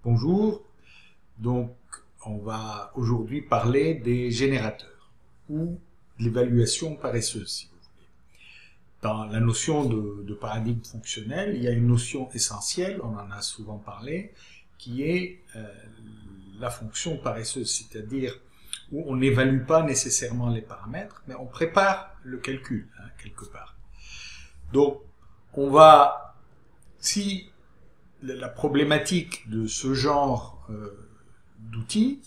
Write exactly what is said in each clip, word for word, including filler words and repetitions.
Bonjour, donc on va aujourd'hui parler des générateurs ou de l'évaluation paresseuse si vous voulez. Dans la notion de, de paradigme fonctionnel, il y a une notion essentielle, on en a souvent parlé, qui est euh, la fonction paresseuse, c'est-à-dire où on n'évalue pas nécessairement les paramètres, mais on prépare le calcul, hein, quelque part. Donc on va, si la problématique de ce genre euh, d'outils,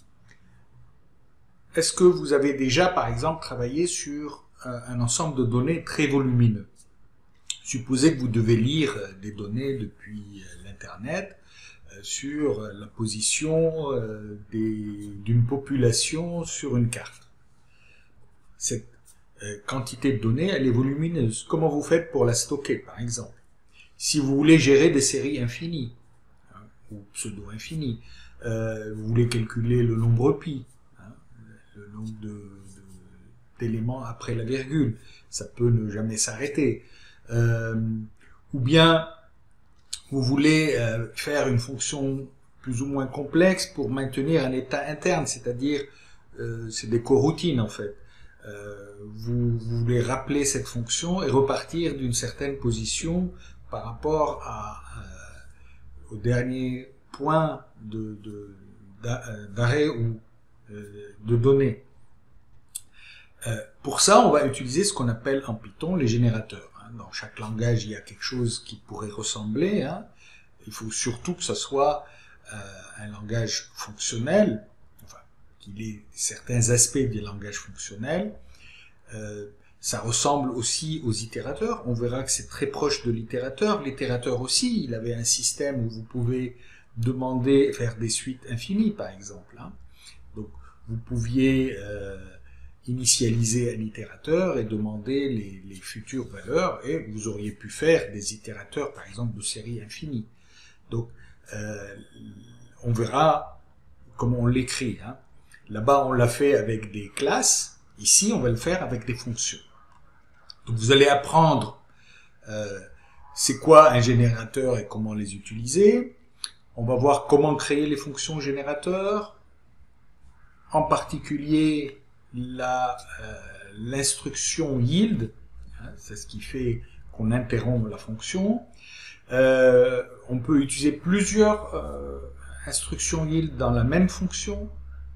est-ce que vous avez déjà, par exemple, travaillé sur euh, un ensemble de données très volumineux? Supposez que vous devez lire des données depuis euh, l'Internet euh, sur la position euh, d'une population sur une carte. Cette euh, quantité de données, elle est volumineuse. Comment vous faites pour la stocker, par exemple? Si vous voulez gérer des séries infinies, hein, ou pseudo-infinies, euh, vous voulez calculer le nombre pi, hein, le nombre d'éléments après la virgule, ça peut ne jamais s'arrêter. Euh, ou bien, vous voulez euh, faire une fonction plus ou moins complexe pour maintenir un état interne, c'est-à-dire, euh, c'est des coroutines en fait. Euh, vous, vous voulez rappeler cette fonction et repartir d'une certaine position par rapport à, euh, au dernier point de, de, d'arrêt ou euh, de données. Euh, pour ça, on va utiliser ce qu'on appelle en Python les générateurs. Hein. Dans chaque langage, il y a quelque chose qui pourrait ressembler. Hein. Il faut surtout que ce soit euh, un langage fonctionnel, enfin, qu'il ait certains aspects des langages fonctionnels. Euh, Ça ressemble aussi aux itérateurs. On verra que c'est très proche de l'itérateur. L'itérateur aussi, il avait un système où vous pouvez demander, faire des suites infinies, par exemple. Hein. Donc, vous pouviez euh, initialiser un itérateur et demander les, les futures valeurs, et vous auriez pu faire des itérateurs, par exemple, de série infinie. Donc, euh, on verra comment on l'écrit. Hein. Là-bas, on l'a fait avec des classes. Ici, on va le faire avec des fonctions. Donc vous allez apprendre euh, c'est quoi un générateur et comment les utiliser. On va voir comment créer les fonctions générateurs, en particulier la, euh, l'instruction yield, hein, c'est ce qui fait qu'on interrompt la fonction. Euh, on peut utiliser plusieurs euh, instructions yield dans la même fonction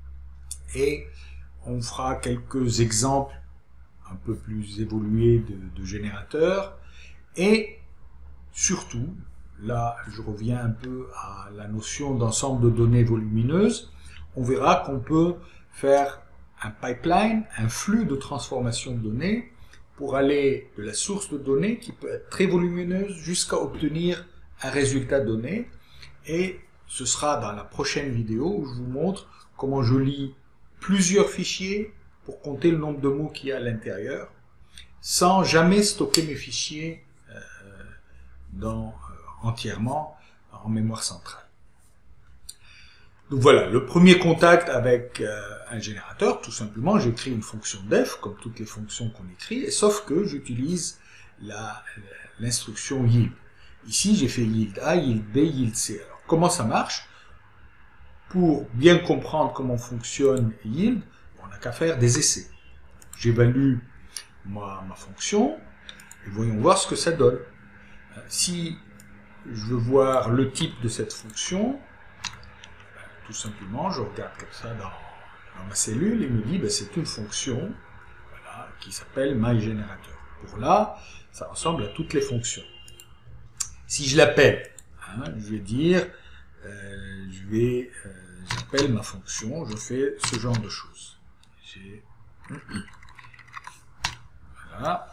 et on fera quelques exemples un peu plus évolué de, de générateurs, et surtout, là je reviens un peu à la notion d'ensemble de données volumineuses, on verra qu'on peut faire un pipeline, un flux de transformation de données, pour aller de la source de données, qui peut être très volumineuse, jusqu'à obtenir un résultat donné, et ce sera dans la prochaine vidéo où je vous montre comment je lis plusieurs fichiers pour compter le nombre de mots qu'il y a à l'intérieur, sans jamais stocker mes fichiers euh, dans, euh, entièrement en mémoire centrale. Donc voilà, le premier contact avec euh, un générateur, tout simplement, j'écris une fonction def, comme toutes les fonctions qu'on écrit, et sauf que j'utilise la, l'instruction yield. Ici, j'ai fait yield A, yield B, yield C. Alors, comment ça marche? Pour bien comprendre comment fonctionne yield, on n'a qu'à faire des essais. J'évalue ma, ma fonction et voyons voir ce que ça donne. Si je veux voir le type de cette fonction, tout simplement, je regarde comme ça dans, dans ma cellule et me dit ben, c'est une fonction voilà, qui s'appelle myGénérateur. Pour là, ça ressemble à toutes les fonctions. Si je l'appelle, hein, je vais dire, euh, je vais, euh, j'appelle ma fonction, je fais ce genre de choses. J'ai Voilà.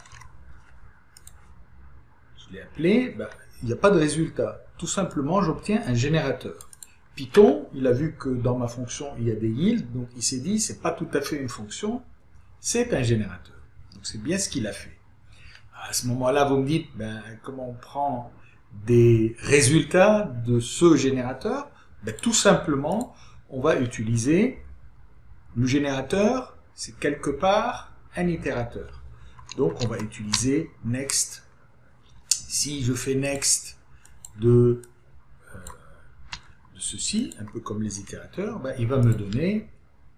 Je l'ai appelé, ben, il n'y a pas de résultat. Tout simplement, j'obtiens un générateur. Python, il a vu que dans ma fonction, il y a des yields, donc il s'est dit, c'est pas tout à fait une fonction, c'est un générateur. Donc c'est bien ce qu'il a fait. À ce moment-là, vous me dites, ben, comment on prend des résultats de ce générateur? Ben, tout simplement, on va utiliser le générateur, c'est quelque part un itérateur. Donc on va utiliser next. Si je fais next de, euh, de ceci, un peu comme les itérateurs, ben, il va me donner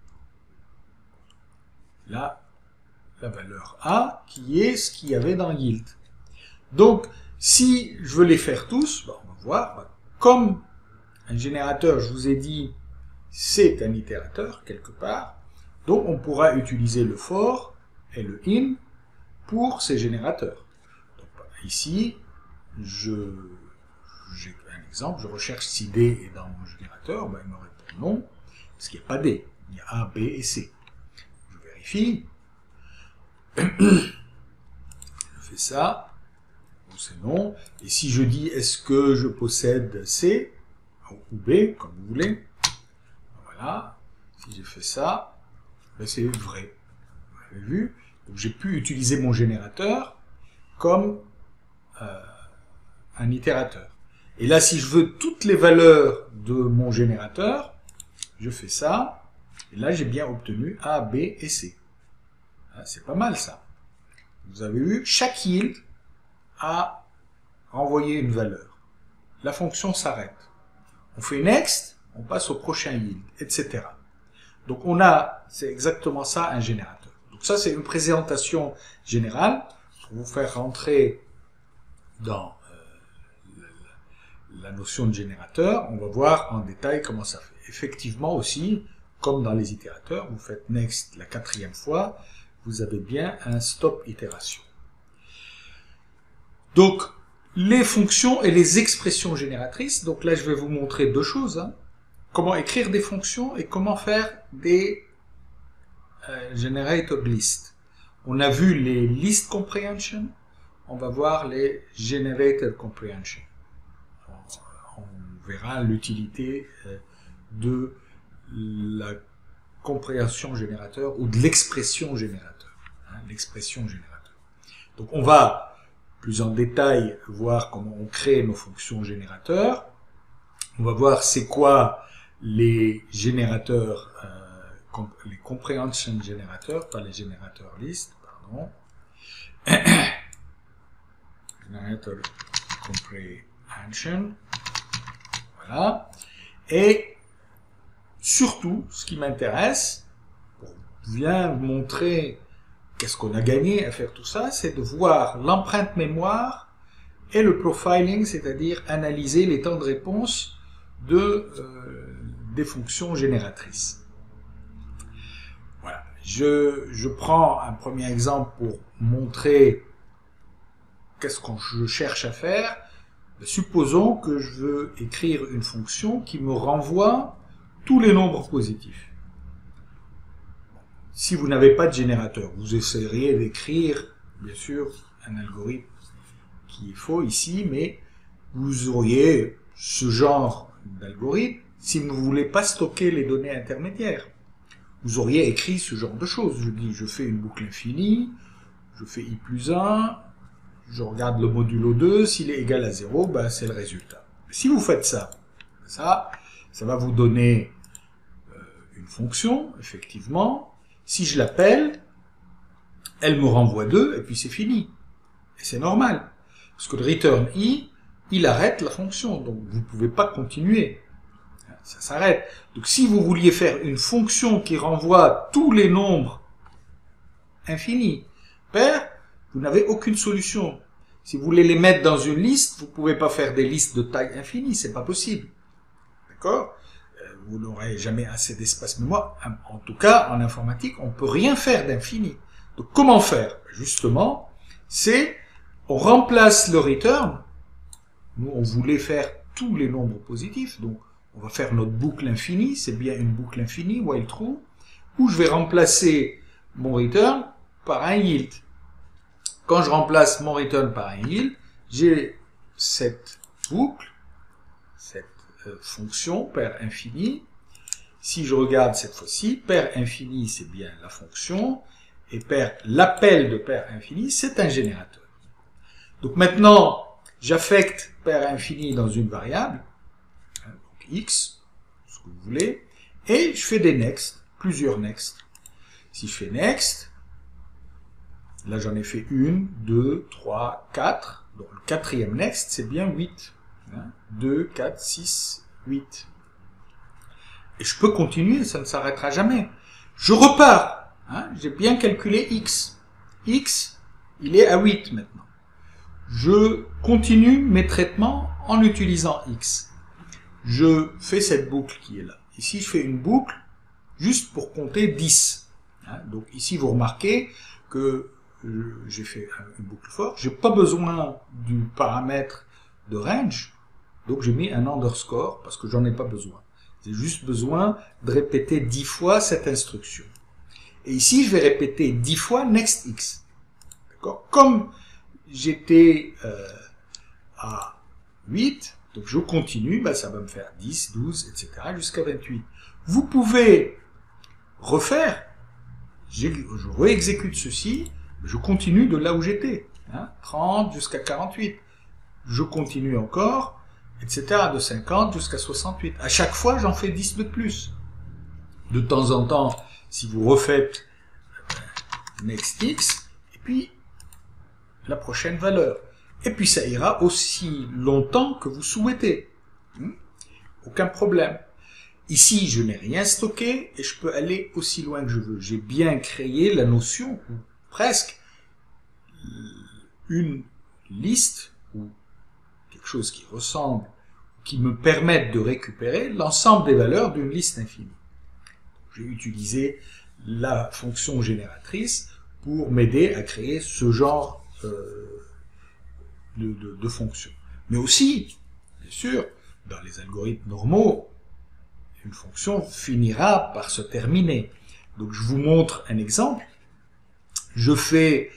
la, la valeur A, qui est ce qu'il y avait dans yield. Donc, si je veux les faire tous, ben, on va voir, ben, comme un générateur, je vous ai dit, c'est un itérateur, quelque part, donc on pourra utiliser le for et le in pour ces générateurs. Donc, ici, je, j'ai un exemple, je recherche si D est dans mon générateur, ben, il me répond non, parce qu'il n'y a pas D, il y a A, B et C. Je vérifie, je fais ça, c'est non, et si je dis est-ce que je possède C, ou B, comme vous voulez, voilà, si j'ai fait ça, ben c'est vrai, vous avez vu, donc j'ai pu utiliser mon générateur comme euh, un itérateur. Et là, si je veux toutes les valeurs de mon générateur, je fais ça, et là j'ai bien obtenu A, B et C. C'est pas mal ça. Vous avez vu, chaque yield a renvoyé une valeur. La fonction s'arrête. On fait next, on passe au prochain yield, et cetera. Donc on a, c'est exactement ça un générateur. Donc ça c'est une présentation générale pour vous faire rentrer dans euh, la notion de générateur. On va voir en détail comment ça fait. Effectivement aussi, comme dans les itérateurs, vous faites next la quatrième fois, vous avez bien un stop itération. Donc, les fonctions et les expressions génératrices. Donc là, je vais vous montrer deux choses. Hein. Comment écrire des fonctions et comment faire des euh, generated lists. On a vu les list comprehension. On va voir les generated comprehension. On, on verra l'utilité euh, de la compréhension générateur ou de l'expression générateur. Hein, l'expression générateur. Donc on va plus en détail voir comment on crée nos fonctions générateurs. On va voir c'est quoi les générateurs, euh, comp les comprehension générateurs, pas les générateurs list, pardon. Generator comprehension. Voilà. Et surtout, ce qui m'intéresse, pour bien montrer qu'est-ce qu'on a gagné à faire tout ça, c'est de voir l'empreinte mémoire et le profiling, c'est-à-dire analyser les temps de réponse de, euh, des fonctions génératrices. Voilà. Je, je prends un premier exemple pour montrer qu'est-ce que je cherche à faire. Supposons que je veux écrire une fonction qui me renvoie tous les nombres positifs. Si vous n'avez pas de générateur, vous essaieriez d'écrire, bien sûr, un algorithme qui est faux ici, mais vous auriez ce genre d'algorithme si vous ne voulez pas stocker les données intermédiaires. Vous auriez écrit ce genre de choses. Je dis, je fais une boucle infinie, je fais i plus un, je regarde le modulo deux, s'il est égal à zéro, ben c'est le résultat. Si vous faites ça, ça, ça va vous donner euh, une fonction, effectivement. Si je l'appelle, elle me renvoie deux, et puis c'est fini. Et c'est normal. Parce que le return i, il arrête la fonction, donc vous ne pouvez pas continuer. Ça s'arrête. Donc si vous vouliez faire une fonction qui renvoie tous les nombres infinis, paires, vous n'avez aucune solution. Si vous voulez les mettre dans une liste, vous ne pouvez pas faire des listes de taille infinie, c'est pas possible. D'accord ? Vous n'aurez jamais assez d'espace mémoire. En tout cas, en informatique, on ne peut rien faire d'infini. Donc comment faire ? Justement, c'est on remplace le return. Nous, on voulait faire tous les nombres positifs, donc on va faire notre boucle infinie, c'est bien une boucle infinie, while true, où je vais remplacer mon return par un yield. Quand je remplace mon return par un yield, j'ai cette boucle, cette euh, fonction pair infini. Si je regarde cette fois-ci, pair infini, c'est bien la fonction, et pair, l'appel de pair infini, c'est un générateur. Donc maintenant, j'affecte pair infini dans une variable, hein, donc x, ce que vous voulez, et je fais des next, plusieurs next. Si je fais next, là j'en ai fait une, deux, trois, quatre, donc le quatrième next, c'est bien huit. Hein, deux, quatre, six, huit. Et je peux continuer, ça ne s'arrêtera jamais. Je repars. Hein, j'ai bien calculé x. X, il est à huit maintenant. Je continue mes traitements en utilisant x. Je fais cette boucle qui est là. Ici, je fais une boucle juste pour compter dix. Hein, donc ici, vous remarquez que j'ai fait une boucle for. Je n'ai pas besoin du paramètre de range. Donc j'ai mis un underscore parce que j'en ai pas besoin. J'ai juste besoin de répéter dix fois cette instruction. Et ici, je vais répéter dix fois nextx. D'accord? Comme j'étais euh, à huit, donc je continue, ben ça va me faire dix, douze, et cetera jusqu'à vingt-huit. Vous pouvez refaire, je réexécute ceci, je continue de là où j'étais, hein, trente jusqu'à quarante-huit. Je continue encore, et cetera, de cinquante jusqu'à soixante-huit. À chaque fois, j'en fais dix de plus. De temps en temps, si vous refaites nextx, et puis la prochaine valeur. Et puis ça ira aussi longtemps que vous souhaitez. Hmm? Aucun problème. Ici, je n'ai rien stocké et je peux aller aussi loin que je veux. J'ai bien créé la notion, ou presque, une liste, ou quelque chose qui ressemble, qui me permette de récupérer l'ensemble des valeurs d'une liste infinie. J'ai utilisé la fonction génératrice pour m'aider à créer ce genre euh, de, de, de fonctions. Mais aussi, bien sûr, dans les algorithmes normaux, une fonction finira par se terminer. Donc je vous montre un exemple. Je fais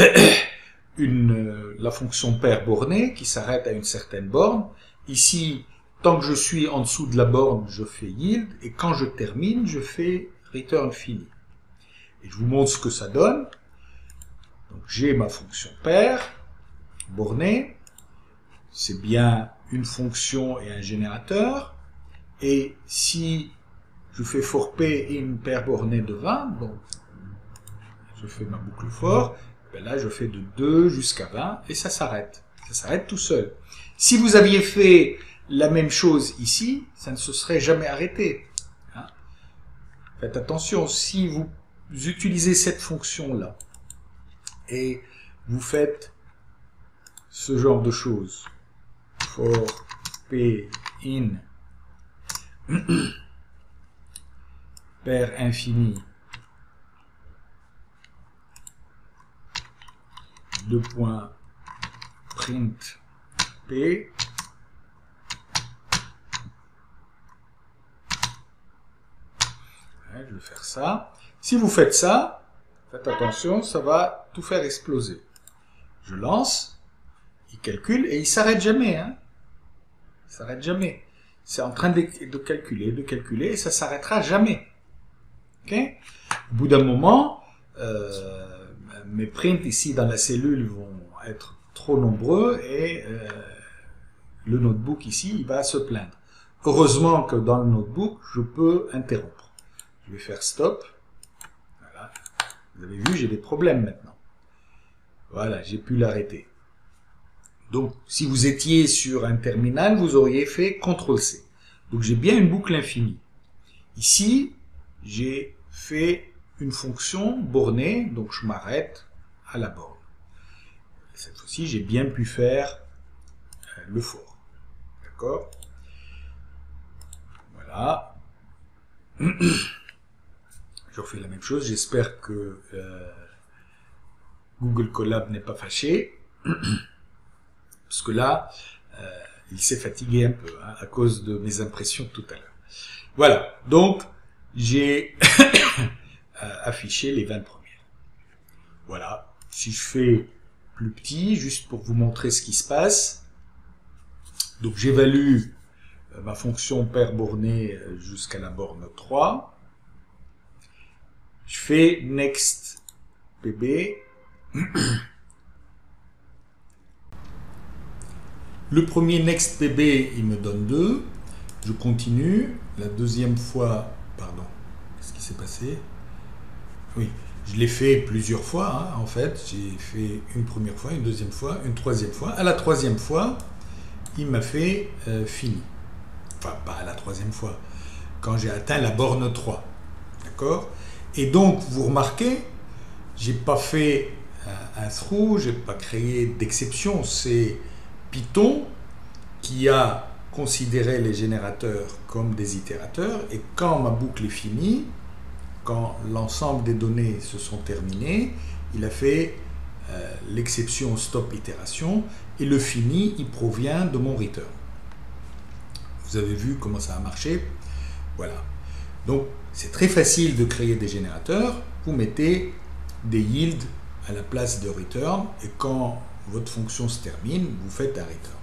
une, la fonction pair bornée qui s'arrête à une certaine borne. Ici, tant que je suis en dessous de la borne, je fais yield, et quand je termine, je fais return fini. Et je vous montre ce que ça donne. Donc j'ai ma fonction pair bornée, c'est bien une fonction et un générateur, et si je fais for p in pair bornée de vingt, donc je fais ma boucle for, ben là je fais de deux jusqu'à vingt, et ça s'arrête. Ça s'arrête tout seul. Si vous aviez fait la même chose ici, ça ne se serait jamais arrêté. Hein? Faites attention, si vous utilisez cette fonction-là, et vous faites ce genre de choses, for p in pair infini deux points print p, ouais, je vais faire ça. Si vous faites ça, faites attention, ça va tout faire exploser. Je lance, il calcule et il s'arrête jamais. Hein. Il s'arrête jamais. C'est en train de, de calculer, de calculer, et ça s'arrêtera jamais. Okay? Au bout d'un moment, euh, mes prints ici dans la cellule vont être trop nombreux et euh, le notebook ici, il va se plaindre. Heureusement que dans le notebook, je peux interrompre. Je vais faire stop. Voilà. Vous avez vu, j'ai des problèmes maintenant. Voilà, j'ai pu l'arrêter. Donc, si vous étiez sur un terminal, vous auriez fait contrôle C. Donc, j'ai bien une boucle infinie. Ici, j'ai fait une fonction bornée, donc je m'arrête à la borne. Cette fois-ci, j'ai bien pu faire euh, le for. D'accord? Voilà. Je refais la même chose. J'espère que euh, Google Colab n'est pas fâché. Parce que là, euh, il s'est fatigué un peu hein, à cause de mes impressions tout à l'heure. Voilà, donc j'ai affiché les vingt premières. Voilà, si je fais plus petit, juste pour vous montrer ce qui se passe. Donc j'évalue euh, ma fonction pair bornée jusqu'à la borne trois. Je fais next pb. Le premier next pb, il me donne deux. Je continue. La deuxième fois, pardon, qu'est-ce qui s'est passé? Oui, je l'ai fait plusieurs fois, hein, en fait. J'ai fait une première fois, une deuxième fois, une troisième fois. À la troisième fois, il m'a fait euh, fini. Enfin, pas à la troisième fois. quand j'ai atteint la borne trois. D'accord? Et donc, vous remarquez, j'ai pas fait un, un through, j'ai pas créé d'exception. C'est Python qui a considéré les générateurs comme des itérateurs, et quand ma boucle est finie, quand l'ensemble des données se sont terminées, il a fait euh, l'exception stop itération, et le fini, il provient de mon return. Vous avez vu comment ça a marché? Voilà. Donc, c'est très facile de créer des générateurs. Vous mettez des yields à la place de return, et quand votre fonction se termine, vous faites un return.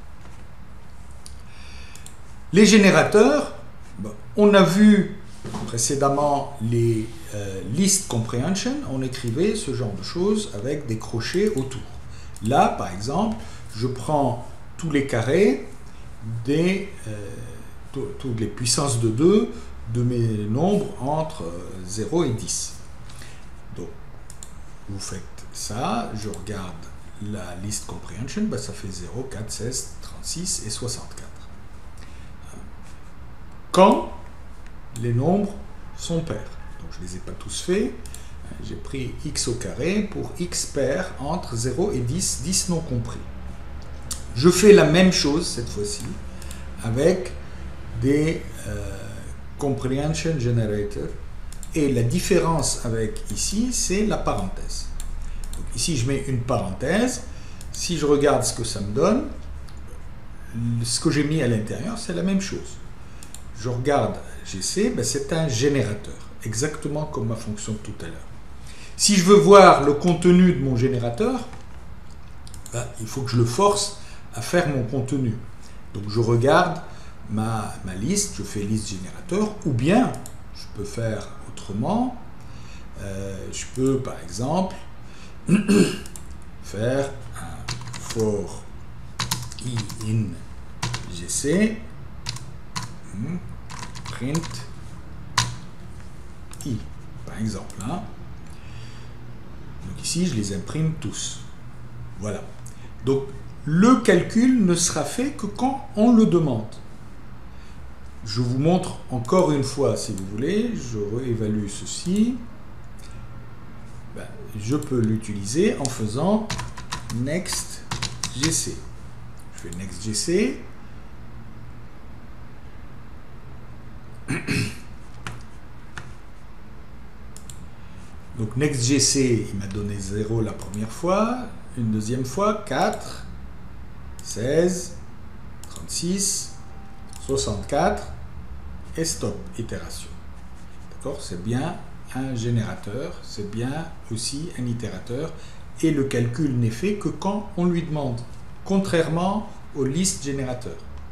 Les générateurs, bon, on a vu précédemment les euh, list comprehension, on écrivait ce genre de choses avec des crochets autour. Là, par exemple, je prends tous les carrés des euh, toutes les puissances de deux de mes nombres entre zéro et dix. Donc, vous faites ça, je regarde la list comprehension, ben ça fait zéro, quatre, seize, trente-six et soixante-quatre. Quand les nombres sont pairs. Donc, je ne les ai pas tous faits. J'ai pris x au carré pour x pair entre zéro et dix, dix non compris. Je fais la même chose cette fois-ci avec des euh, comprehension generator, et la différence avec ici, c'est la parenthèse. Donc, ici, je mets une parenthèse. Si je regarde ce que ça me donne, ce que j'ai mis à l'intérieur, c'est la même chose. Je regarde G C, ben c'est un générateur, exactement comme ma fonction de tout à l'heure. Si je veux voir le contenu de mon générateur, ben, il faut que je le force à faire mon contenu. Donc je regarde ma, ma liste, je fais liste générateur, ou bien je peux faire autrement. Euh, je peux par exemple faire un for i in gc print i, par exemple. Hein. Donc ici, je les imprime tous. Voilà. Donc, le calcul ne sera fait que quand on le demande. Je vous montre encore une fois, si vous voulez, je réévalue ceci. Ben, je peux l'utiliser en faisant next gc. Je fais next gc. Donc nextgc, il m'a donné zéro la première fois, une deuxième fois, quatre, seize, trente-six, soixante-quatre, et stop, itération. D'accord? C'est bien un générateur, c'est bien aussi un itérateur, et le calcul n'est fait que quand on lui demande, contrairement aux listes générateurs.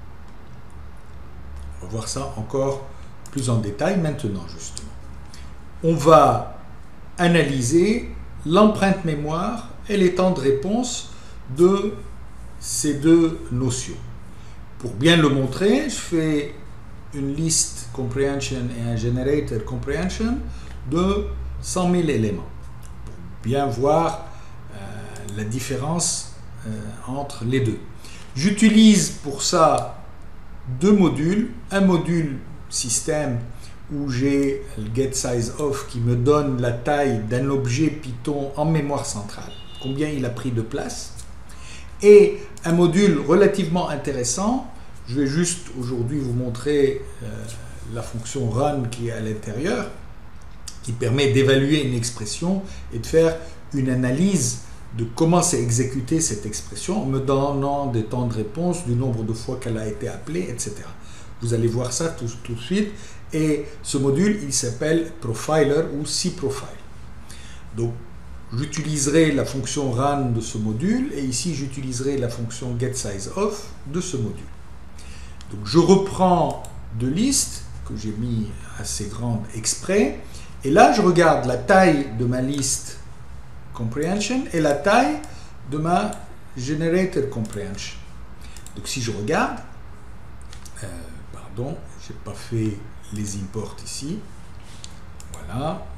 On va voir ça encore plus en détail maintenant, justement. On va analyser l'empreinte mémoire et les temps de réponse de ces deux notions. Pour bien le montrer, je fais une liste comprehension et un generator comprehension de cent mille éléments. Pour bien voir euh, la différence euh, entre les deux. J'utilise pour ça deux modules. Un module système où j'ai le getSizeOf qui me donne la taille d'un objet Python en mémoire centrale, combien il a pris de place, et un module relativement intéressant. Je vais juste aujourd'hui vous montrer euh, la fonction run qui est à l'intérieur, qui permet d'évaluer une expression et de faire une analyse de comment s'est exécutée cette expression en me donnant des temps de réponse, du nombre de fois qu'elle a été appelée, et cetera. Vous allez voir ça tout, tout de suite. Et ce module, il s'appelle Profiler ou cProfile. Donc, j'utiliserai la fonction run de ce module, et ici, j'utiliserai la fonction getSizeOf de ce module. Donc, je reprends deux listes que j'ai mis assez grandes exprès, et là, je regarde la taille de ma liste comprehension et la taille de ma generator comprehension. Donc, si je regarde, euh, pardon, j'ai pas fait les imports ici. Voilà.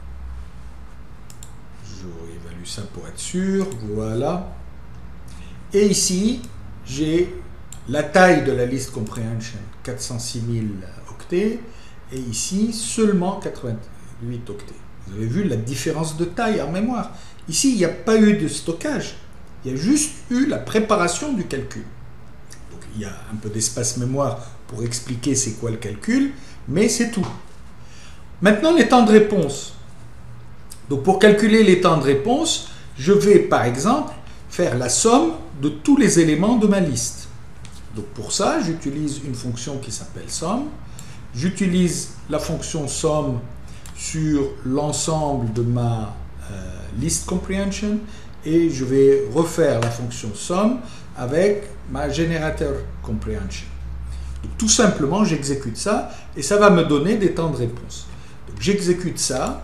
Je réévalue ça pour être sûr. Voilà. Et ici, j'ai la taille de la liste comprehension, quatre cent six mille octets, et ici seulement quatre-vingt-huit octets. Vous avez vu la différence de taille en mémoire. Ici, il n'y a pas eu de stockage, il y a juste eu la préparation du calcul. Donc, il y a un peu d'espace mémoire pour expliquer c'est quoi le calcul, mais c'est tout. Maintenant, les temps de réponse. Donc, pour calculer les temps de réponse, je vais, par exemple, faire la somme de tous les éléments de ma liste. Donc, pour ça, j'utilise une fonction qui s'appelle somme. J'utilise la fonction somme sur l'ensemble de ma euh, list comprehension et je vais refaire la fonction somme avec ma générateur comprehension. Donc, tout simplement, j'exécute ça et ça va me donner des temps de réponse. J'exécute ça.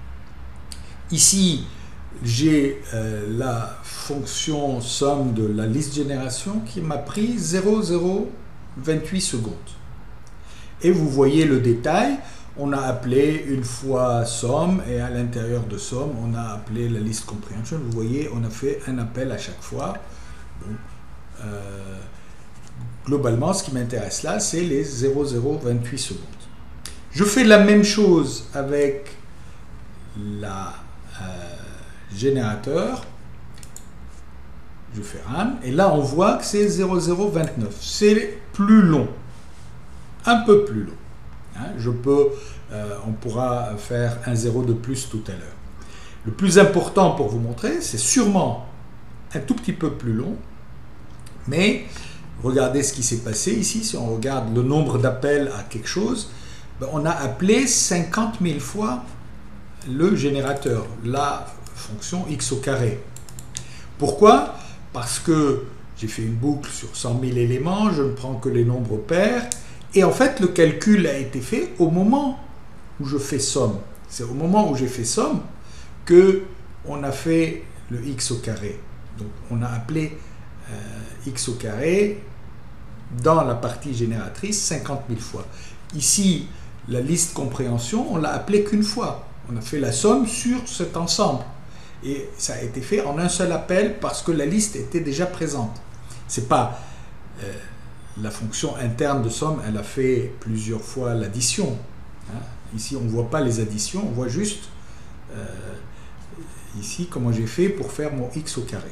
Ici, j'ai euh, la fonction somme de la liste génération qui m'a pris zéro virgule zéro vingt-huit secondes. Et vous voyez le détail. On a appelé une fois somme et à l'intérieur de somme, on a appelé la liste comprehension. Vous voyez, on a fait un appel à chaque fois. Donc, euh, globalement, ce qui m'intéresse là, c'est les zéro virgule zéro vingt-huit secondes. Je fais la même chose avec la euh, générateur. Je fais run et là on voit que c'est zéro virgule zéro vingt-neuf. C'est plus long, un peu plus long. Hein, je peux, euh, on pourra faire un zéro de plus tout à l'heure. Le plus important pour vous montrer, c'est sûrement un tout petit peu plus long, mais regardez ce qui s'est passé ici. Si on regarde le nombre d'appels à quelque chose, ben, on a appelé cinquante mille fois le générateur, la fonction x au carré. Pourquoi? Parce que j'ai fait une boucle sur cent mille éléments, je ne prends que les nombres pairs, et en fait le calcul a été fait au moment où je fais somme. C'est au moment où j'ai fait somme que on a fait le x au carré. Donc on a appelé euh, x au carré dans la partie génératrice cinquante mille fois. Ici, la liste compréhension, on l'a appelé qu'une fois. On a fait la somme sur cet ensemble. Et ça a été fait en un seul appel parce que la liste était déjà présente. C'est pas euh, la fonction interne de somme, elle a fait plusieurs fois l'addition. Hein. Ici, on ne voit pas les additions, on voit juste euh, ici comment j'ai fait pour faire mon x au carré.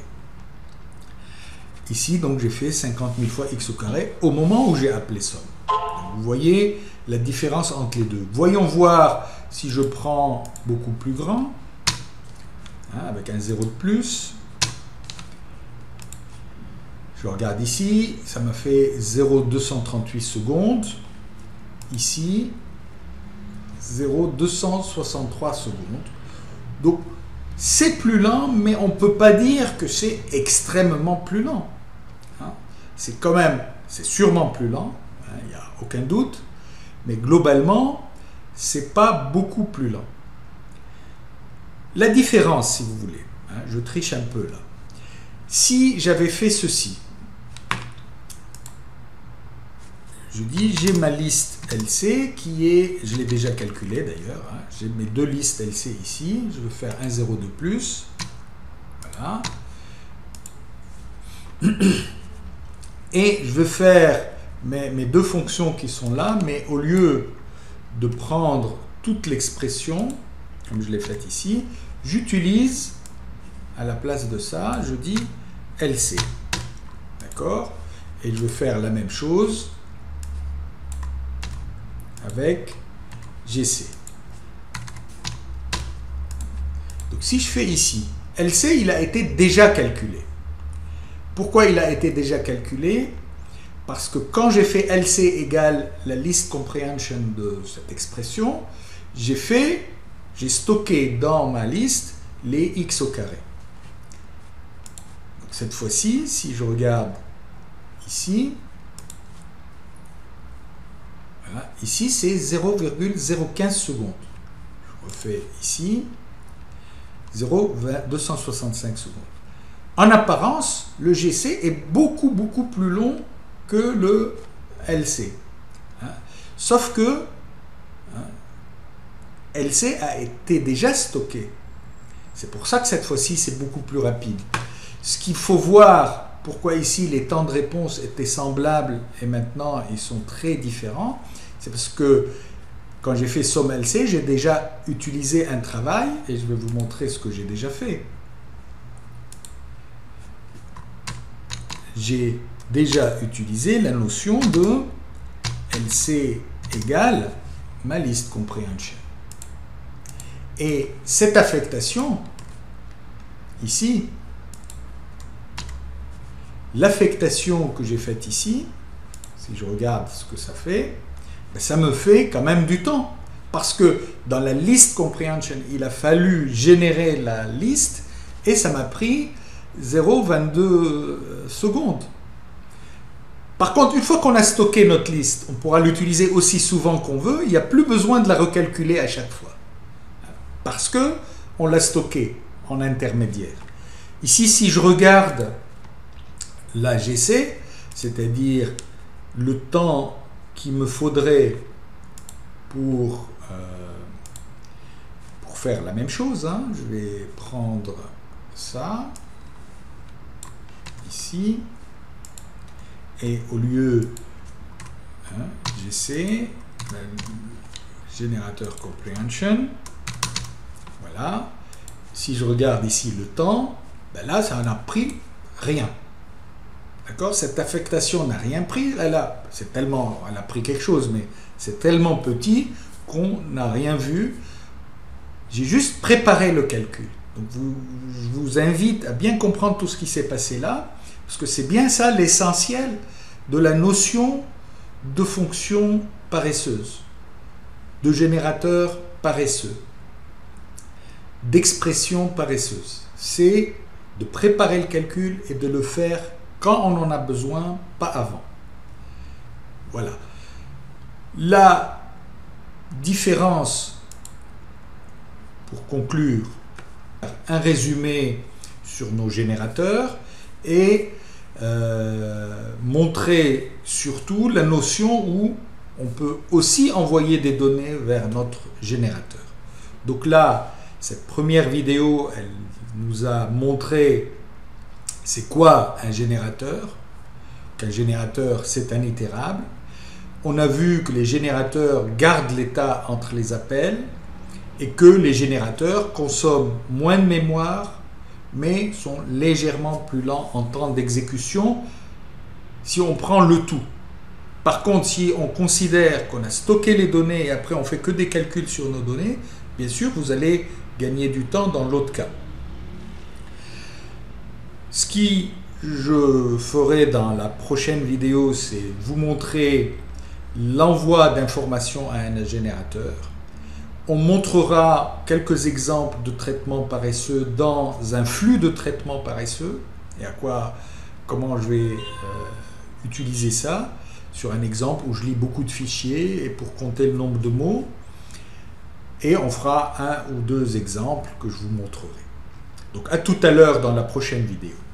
Ici, donc, j'ai fait cinquante mille fois x au carré au moment où j'ai appelé somme. Donc, vous voyez la différence entre les deux. Voyons voir si je prends beaucoup plus grand, hein, avec un zéro de plus. Je regarde ici, ça m'a fait zéro virgule deux cent trente-huit secondes. Ici, zéro virgule deux cent soixante-trois secondes. Donc, c'est plus lent, mais on ne peut pas dire que c'est extrêmement plus lent. Hein. C'est quand même, c'est sûrement plus lent, hein, il n'y a aucun doute, mais globalement, c'est pas beaucoup plus lent. La différence, si vous voulez, hein, je triche un peu là. Si j'avais fait ceci, je dis j'ai ma liste L C qui est, je l'ai déjà calculé d'ailleurs, hein, j'ai mes deux listes L C ici, je veux faire un zéro de plus, voilà. Et je veux faire mes, mes deux fonctions qui sont là, mais au lieu de prendre toute l'expression, comme je l'ai faite ici, j'utilise, à la place de ça, je dis L C. D'accord? Et je veux faire la même chose avec G C. Donc si je fais ici, L C, il a été déjà calculé. Pourquoi il a été déjà calculé? Parce que quand j'ai fait L C égale la list comprehension de cette expression, j'ai fait, j'ai stocké dans ma liste les x au carré. Donc cette fois-ci, si je regarde ici, voilà, ici c'est zéro virgule zéro quinze secondes. Je refais ici, zéro virgule deux cent soixante-cinq secondes. En apparence, le G C est beaucoup, beaucoup plus long que le L C. Hein. Sauf que hein, L C a été déjà stocké. C'est pour ça que cette fois-ci, c'est beaucoup plus rapide. Ce qu'il faut voir, pourquoi ici les temps de réponse étaient semblables et maintenant ils sont très différents, c'est parce que quand j'ai fait somme L C, j'ai déjà utilisé un travail, et je vais vous montrer ce que j'ai déjà fait. J'ai déjà utilisé la notion de L C égale ma list comprehension. Et cette affectation, ici, l'affectation que j'ai faite ici, si je regarde ce que ça fait, ben ça me fait quand même du temps. Parce que dans la list comprehension, il a fallu générer la liste et ça m'a pris zéro virgule vingt-deux secondes. Par contre, une fois qu'on a stocké notre liste, on pourra l'utiliser aussi souvent qu'on veut, il n'y a plus besoin de la recalculer à chaque fois. Parce que on l'a stocké en intermédiaire. Ici, si je regarde la G C, c'est-à-dire le temps qu'il me faudrait pour, euh, pour faire la même chose, hein, je vais prendre ça, ici, et au lieu hein, G C, générateur comprehension, voilà, si je regarde ici le temps, ben là, ça n'a pris rien. D'accord? Cette affectation n'a rien pris. Elle a, c'est tellement, elle a pris quelque chose, mais c'est tellement petit qu'on n'a rien vu. J'ai juste préparé le calcul. Donc, vous, je vous invite à bien comprendre tout ce qui s'est passé là, parce que c'est bien ça l'essentiel de la notion de fonction paresseuse, de générateur paresseux, d'expression paresseuse. C'est de préparer le calcul et de le faire quand on en a besoin, pas avant. Voilà. La différence, pour conclure, un résumé sur nos générateurs et euh, montrer surtout la notion où on peut aussi envoyer des données vers notre générateur. Donc là, cette première vidéo, elle nous a montré c'est quoi un générateur, qu'un générateur c'est un itérable. On a vu que les générateurs gardent l'état entre les appels et que les générateurs consomment moins de mémoire mais sont légèrement plus lents en temps d'exécution si on prend le tout. Par contre, si on considère qu'on a stocké les données et après on fait que des calculs sur nos données, bien sûr vous allez gagner du temps dans l'autre cas. Ce qui je ferai dans la prochaine vidéo, c'est vous montrer l'envoi d'informations à un générateur. On montrera quelques exemples de traitement paresseux dans un flux de traitement paresseux et à quoi, comment je vais euh, utiliser ça sur un exemple où je lis beaucoup de fichiers et pour compter le nombre de mots. Et on fera un ou deux exemples que je vous montrerai. Donc à tout à l'heure dans la prochaine vidéo.